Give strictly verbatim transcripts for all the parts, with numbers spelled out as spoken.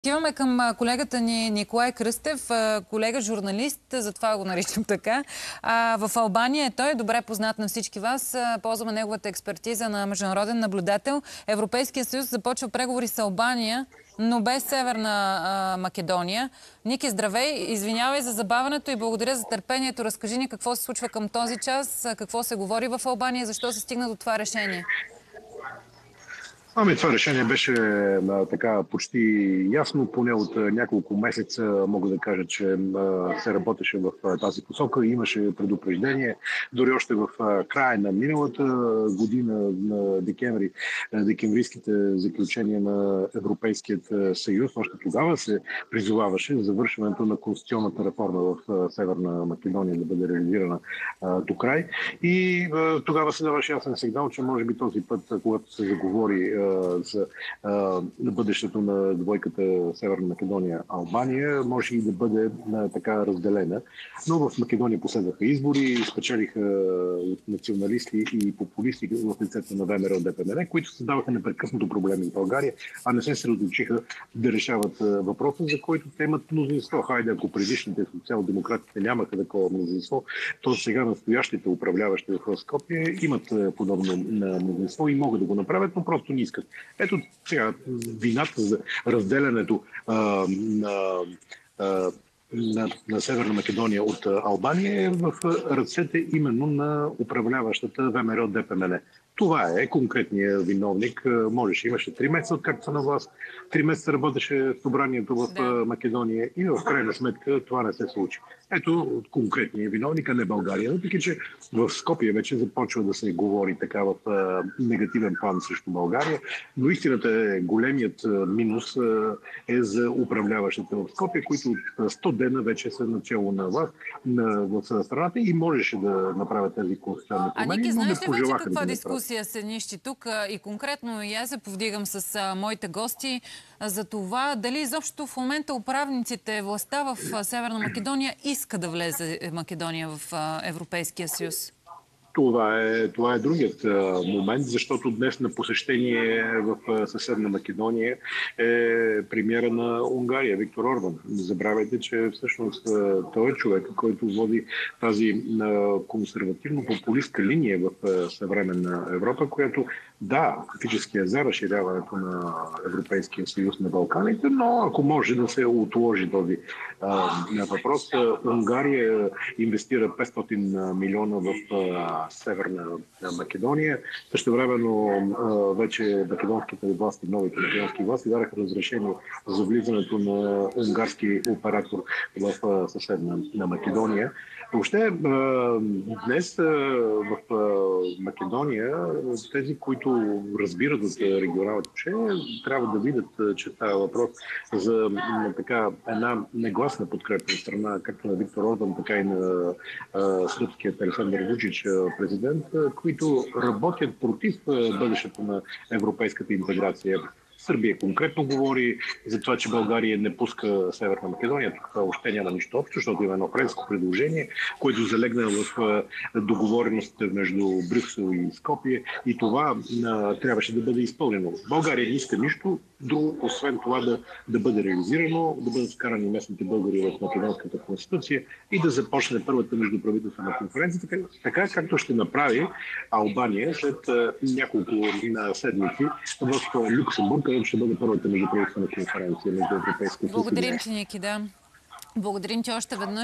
Отиваме към колегата ни Николай Кръстев, колега журналист, затова го наричам така. В Албания е той, добре познат на всички вас. Ползваме неговата експертиза на международен наблюдател. Европейския съюз започва преговори с Албания, но без Северна Македония. Ники, здравей! Извинявай за забавянето и благодаря за търпението. Разкажи ни какво се случва към този час, какво се говори в Албания, защо се стигна до това решение. Ами това решение беше а, така почти ясно, поне от а, няколко месеца мога да кажа, че а, се работеше в а, тази посока. Имаше предупреждение, дори още в а, края на миналата година, на декември, а, декемврийските заключения на Европейският съюз. Още тогава се призоваваше за завършването на конституционната реформа в а, Северна Македония да бъде реализирана а, до край. И а, тогава се даваше ясен сигнал, че може би този път, когато се заговори за а, бъдещето на двойката Северна Македония-Албания, може и да бъде а, така разделена. Но в Македония последваха избори, спечелиха националисти и популисти в лицето на ВМРО ДПМН, които създаваха непрекъснато проблеми в България, а не се средоточиха да решават въпроса, за който те имат мнозинство. Хайде, ако предишните социал-демократите нямаха такова мнозинство, то сега настоящите управляващи в Скопие имат подобно мнозинство и могат да го направят, но просто не искат. Ето сега вината за разделянето а, на, а, на, на Северна Македония от Албания е в ръцете именно на управляващата ВМРО ДПМН. Това е конкретният виновник. Можеше, имаше три месеца откакто са на власт. Три месеца работеше събранието в да. Македония и в крайна сметка това не се случи. Ето конкретният виновник, а не България. Въпреки че в Скопие вече започва да се говори така в а, негативен план срещу България, но истината е, големият минус а, е за управляващите в Скопие, които от сто дена вече са начало на власт на, в страната и можеше да направят тези конституционни промени. А Ники, знаеш ли вече каква дискусия се нищи тук и конкретно и аз се повдигам с а, моите гости а, за това дали изобщо в момента управниците, властта в Северна Македония иска да влезе Македония в а, Европейския съюз? Това е, това е другият а, момент, защото днес на посещение в а, съседна Македония е премиера на Унгария, Виктор Орбан. Не забравяйте, че всъщност а, той е човек, който води тази а, консервативно-популистка линия в а, съвременна Европа, която да, фактически е за разширяването на Европейския съюз на Балканите, но ако може да се отложи този а, въпрос, Унгария инвестира петстотин милиона в а, Северна Македония. Същевременно вече македонските власти, новите македонски власти дадаха разрешение за влизането на унгарски оператор в съседна на Македония. Въобще днес в Македония тези, които разбират от регионалното учение, трябва да видят, че става въпрос за така една негласна подкрепна страна, както на Виктор Орбан, така и на сръбският Александър Вучич, президент, които работят против бъдещето на европейската интеграция. Сърбия конкретно говори за това, че България не пуска Северна Македония. Тук още няма нищо общо, защото има едно френско предложение, което залегна в договореностите между Брюксел и Скопие и това а, трябваше да бъде изпълнено. България не иска нищо друго, освен това да, да бъде реализирано, да бъдат вкарани местните българи в Македонската конституция и да започне първата междуправителствена конференция, така, така както ще направи Албания след а, няколко а, седмици в Люксембург, където ще бъде първата междуправителствена конференция между Европейския съюз. Благодарим ти, Ники, да. Благодарим ти още веднъж,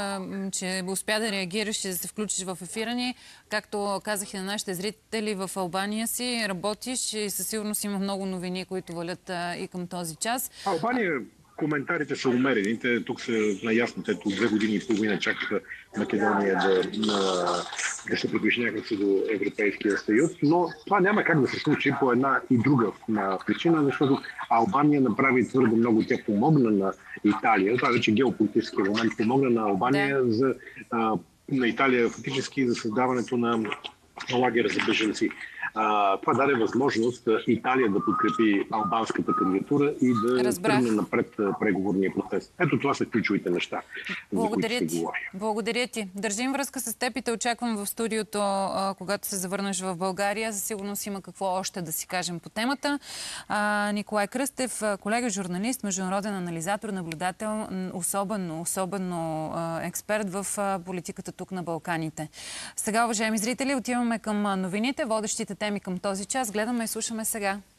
че успя да реагираш и да се включиш в ефира ни. Както казах и на нашите зрители, в Албания си работиш и със сигурност има много новини, които валят и към този час. Албания, коментарите са умерени. Те тук са наясно. Те от две години и половина чакаха Македония да, на, да се приближи някакси до Европейския съюз. Но това няма как да се случи по една и друга причина, защото Албания направи твърде много. Тя помогна на Италия. Това вече геополитически момент. Помогна на Албания да. за а, на Италия фактически за създаването на лагер за бежанци. А, това даде възможност Италия да подкрепи албанската кандидатура и да Разбрах. тръгне напред преговорния процес. Ето това са ключовите неща, Благодаря за които ти. се говори. Благодаря ти. Държим връзка с теб и те очаквам в студиото, а, когато се завърнеш в България. За сигурност има какво още да си кажем по темата. А, Николай Кръстев, колега журналист, международен анализатор, наблюдател, особено, особено а, експерт в а, политиката тук на Балканите. Сега, уважаеми зрители, отиваме към новините, водещите теми към този час. Гледаме и слушаме сега.